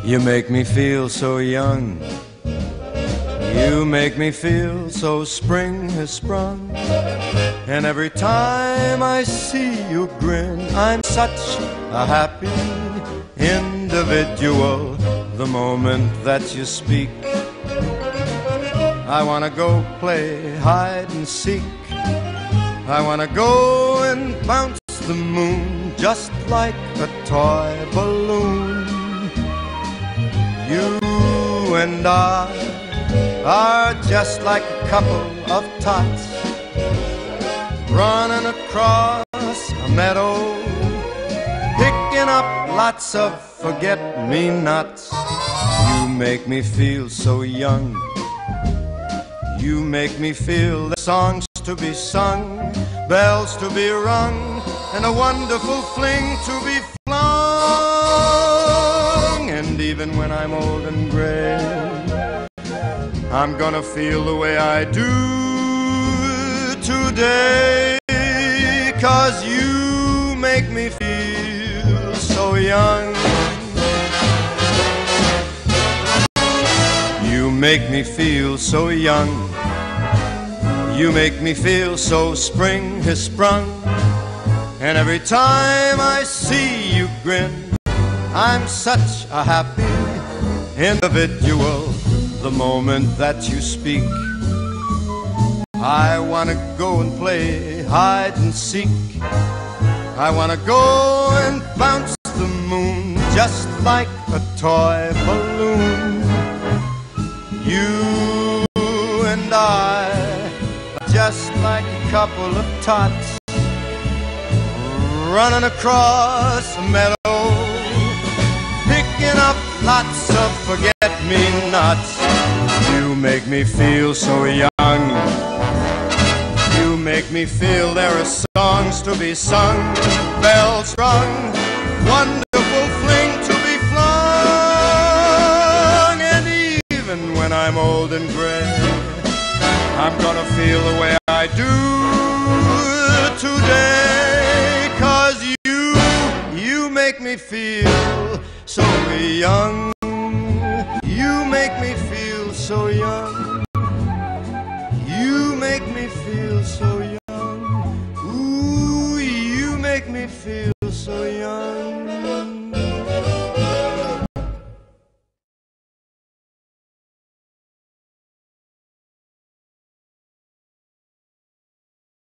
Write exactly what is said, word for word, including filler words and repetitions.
You make me feel so young. You make me feel so spring has sprung. And every time I see you grin, I'm such a happy individual. The moment that you speak, I wanna go play hide and seek. I wanna go and bounce the moon just like a toy balloon. You and I are just like a couple of tots running across a meadow, picking up lots of forget-me-nots. You make me feel so young. You make me feel the songs to be sung, bells to be rung, and a wonderful fling to be flung. And even when I'm old and gray, I'm gonna feel the way I do today, 'cause you make me feel so young. You make me feel so young. You make me feel so spring has sprung. And every time I see you grin, I'm such a happy individual. The moment that you speak, I wanna go and play hide and seek. I wanna go and bounce the moon just like a toy balloon. You and I are just like a couple of tots running across a meadow, picking up lots of forget-me-nots. You make me feel so young. You make me feel there are songs to be sung, bells rung, wonderful fling to be flung. And even when I'm old and gray, I'm gonna feel the way I do today, 'cause you, you make me feel so young. You make me feel so young.